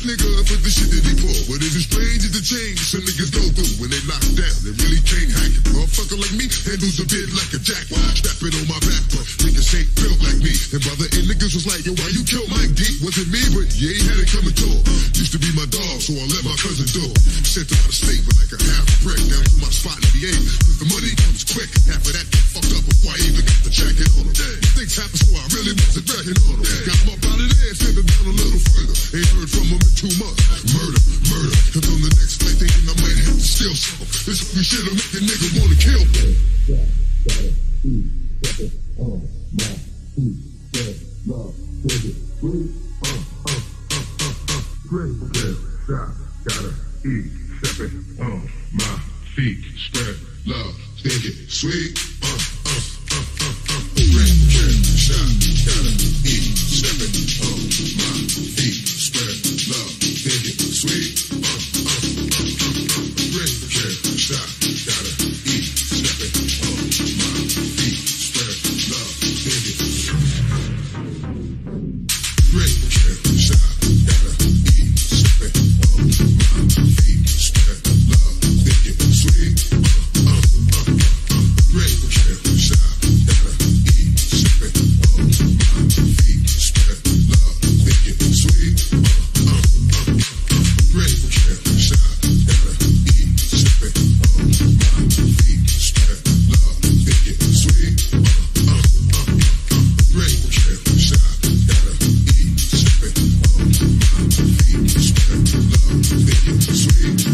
nigga for the shit that he pour. But it's strange at the change some niggas go through when they lock down. They really can't hack it. Motherfucker like me handles a bit like a jack. Strap it on my back, bro. Niggas ain't built like me. And brother, and niggas was like, yo, why you killed Mike D? Wasn't me, but you ain't had it coming to him. Used to be my dog, so I let my cousin do it. Sent him out of state with like a half a brick down to my spot in the VA. Cause the money comes quick. Half of that fucked up before I even got the jacket on him. Things happen, so I really wasn't reckoning on him. Got him up out of there, sent him down a little further. Ain't heard from him in 2 months. Murder, murder. And on the next flight, thinking I might have to steal something. This we shit'll make a nigga wanna kill me. Gotta eat, step it on my feet, spread love, think it sweet, great shot, gotta eat, step it on my feet, spread love, think it sweet, great shot, gotta eat, step it on my feet, spread love, think it great shot, gotta eat, step it on my feet, spread love, think it sweet, great shot, gotta eat, step it on my feet, spread love, think it sweet, great shot, gotta eat, step it on my feet, spread love, think it sweet, great shot, gotta eat, step it on my feet, spread love, think it sweet.